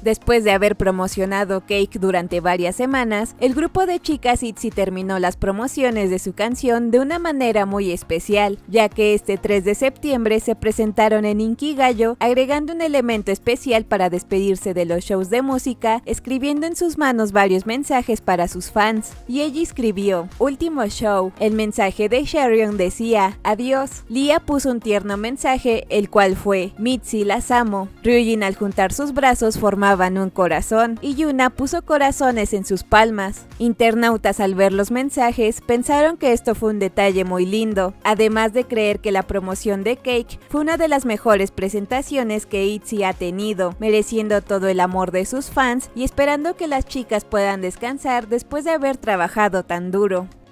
Después de haber promocionado Cake durante varias semanas, el grupo de chicas ITZY terminó las promociones de su canción de una manera muy especial, ya que este 3 de septiembre se presentaron en Inkigayo, agregando un elemento especial para despedirse de los shows de música, escribiendo en sus manos varios mensajes para sus fans. Y ella escribió: último show. El mensaje de Sharon decía: adiós. Lia puso un tierno mensaje, el cual fue: Mitzi, las amo. Ryujin, al juntar sus brazos, formaban un corazón, y Yuna puso corazones en sus palmas. Internautas, al ver los mensajes, pensaron que esto fue un detalle muy lindo, además de creer que la promoción de Cake fue una de las mejores presentaciones que ITZY ha tenido, mereciendo todo el amor de sus fans y esperando que las chicas puedan descansar después de haber trabajado tan duro.